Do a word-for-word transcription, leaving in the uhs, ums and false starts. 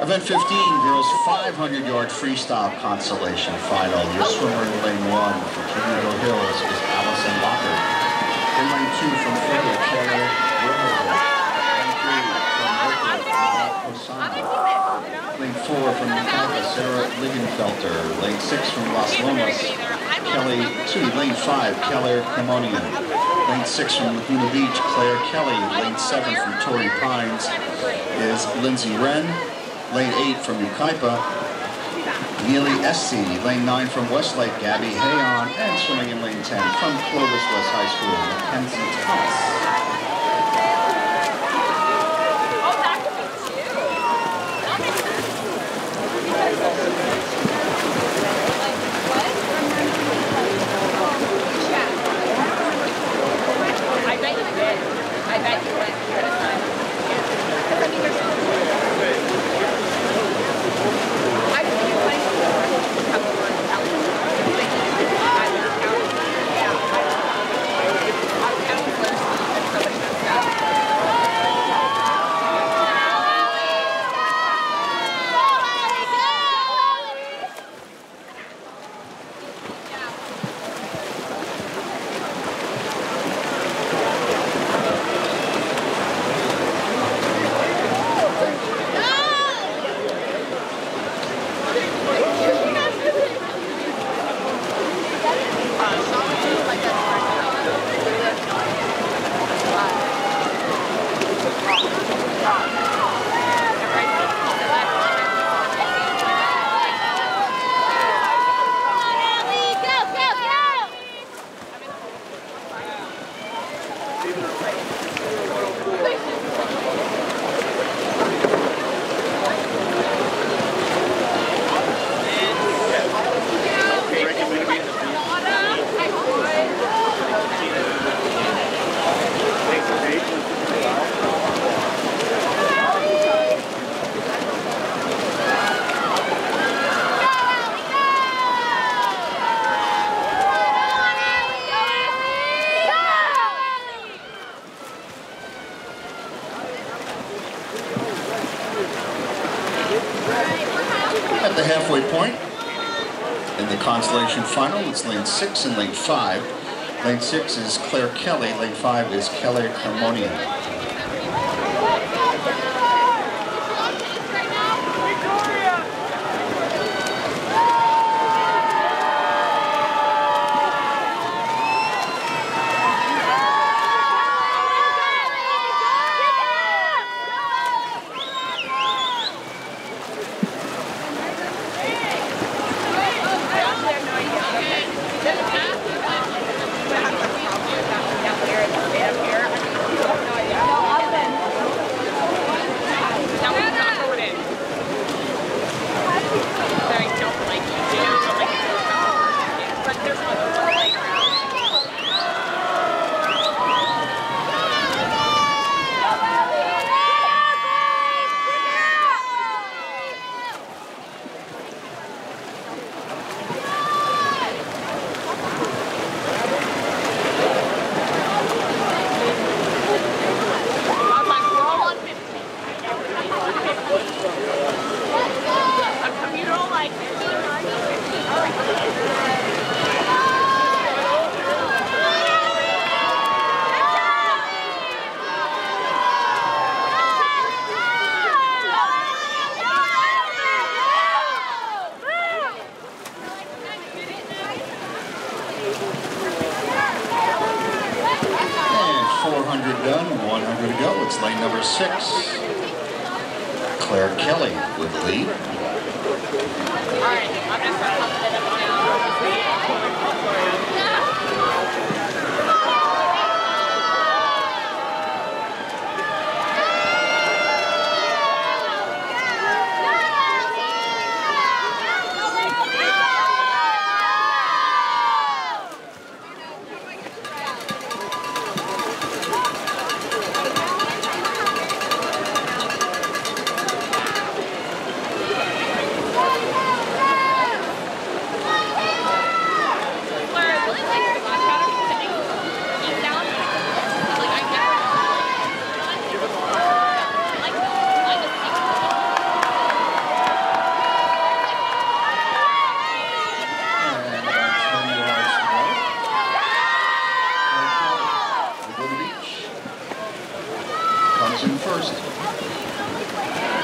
Event fifteen, girls five hundred yard freestyle consolation final. Your swimmer in lane one from Camino Hills is Allison Locker. In lane two from Florida, Taylor Rojo. Lane three from Lakewood, Mara Osana. Lane four from Yucaipa, Sarah Ligenfelter. Lane six from Las Lomas, Kelly, excuse me, lane five, Keller Cremonian. Lane six from Laguna Beach, Claire Kelly. Lane seven from Torrey Pines is Lindsay Wren. Lane eight from Yucaipa, Neely Essie. Lane nine from Westlake, Gabby Hayon. And swimming in lane ten from Clovis West High School, Mackenzie Thomas. I bet you did. I bet you went at a time. Because I mean, there's so I think you're playing a couple of months out. I was counting. Yeah. I was counting first. And somebody messed up. At the halfway point in the consolation final, it's lane six and lane five. Lane six is Claire Kelly, lane five is Kelly Cremonian. four hundred done, one hundred to go. It's lane number six. Claire Kelly with lead. All right, I'm going to start pumping it up Yeah. is in first.